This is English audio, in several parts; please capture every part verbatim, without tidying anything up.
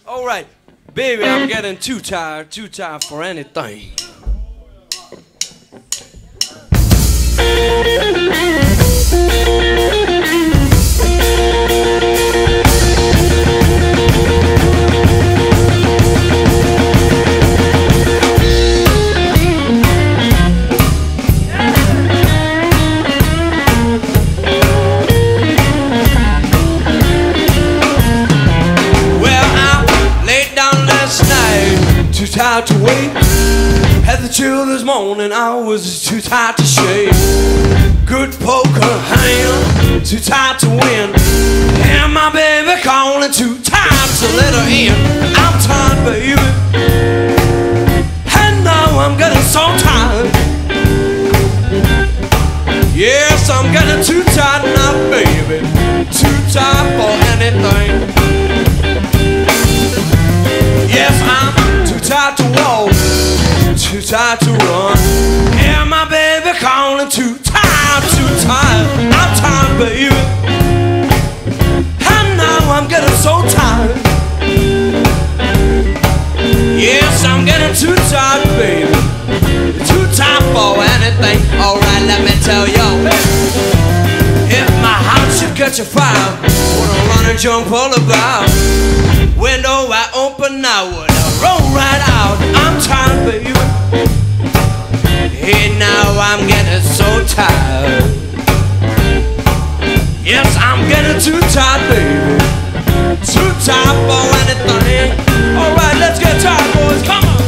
Alright, baby, I'm getting too tired, too tired for anything. Too tired to wait. Had the chill this morning, I was too tired to shake. Good poker hand, too tired to win. And my baby calling, too tired to let her in. I'm tired, baby, and now I'm getting so tired. Yes, I'm getting too tired now, baby. Too tired for anything. Yes, I'm too tired to walk, too tired to run. Yeah, my baby calling, too tired, too tired. I'm tired, baby, and now I'm getting so tired. Yes, I'm getting too tired, baby, too tired for anything. Alright, let me tell y'all, if my house should catch a fire, wanna run and jump all about. Window wide open, I would roll right out. I'm tired, baby. Hey, now I'm getting so tired. Yes, I'm getting too tired, baby. Too tired for anything. Alright, let's get tired, boys. Come on.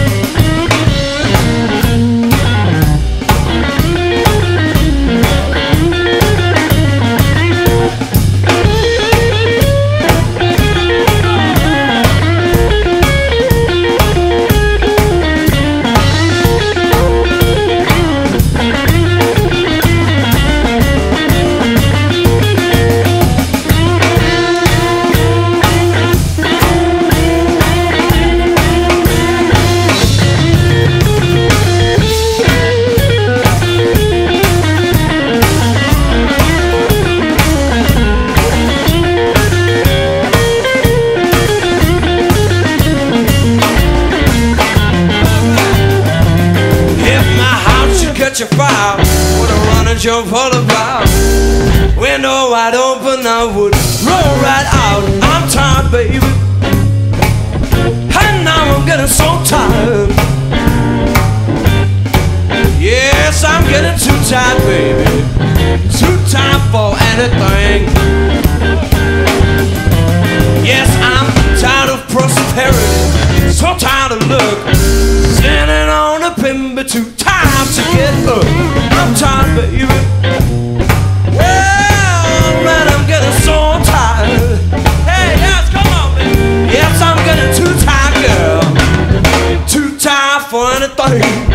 Your fire, wanna run and jump all about. Window wide open, I would roll right out. I'm tired, baby, and now I'm getting so tired. Yes, I'm getting too tired, baby, too tired for anything. Yes, I'm tired of prosperity, so tired of luck. Standing on a pin, but too tired to get up. I'm tired, baby. Well, man, I'm getting so tired. Hey, yes, come on, baby. Yes, I'm getting too tired, girl. Too tired for anything.